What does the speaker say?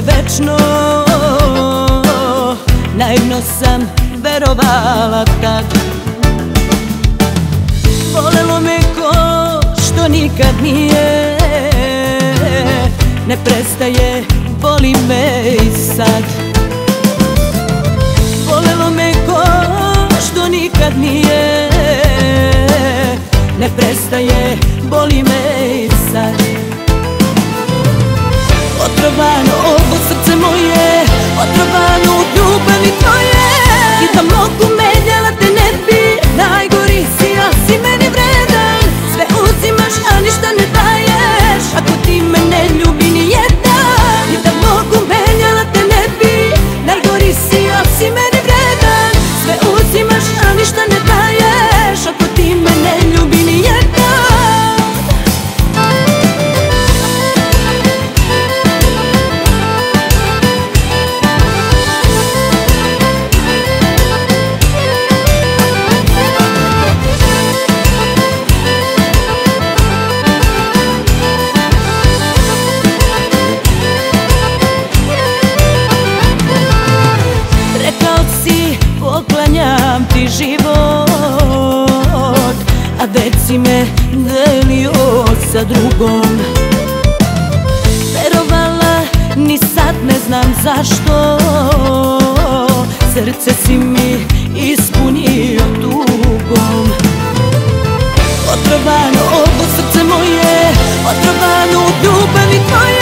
bude večno. Naivno sam verovala tad. Volelo me ko što nikad nije, ne prestaje, boli me i sad. Volelo me ko što nikad nije, ne prestaje, boli me i sad. Otrovano ovo srce moje, otrovano od ljubavi tvoje. I da mogu menjala te ne bi, najgori si, a si meni vredan. Sve uzimaš, a ništa ne daješ, ako ti me ne ljubi ni jedan. I da mogu menjala te ne bi, najgori si, a si meni vredan. Sve uzimaš, a ništa ne daješ, ako ti me ne ljubi ni jedan. Poklanjam ti život, a već si me delio sa drugom. Verovala, ni sad ne znam zašto, srce si mi ispunio tugom. Otrovano ovo srce moje, otrovano od ljubavi tvoje.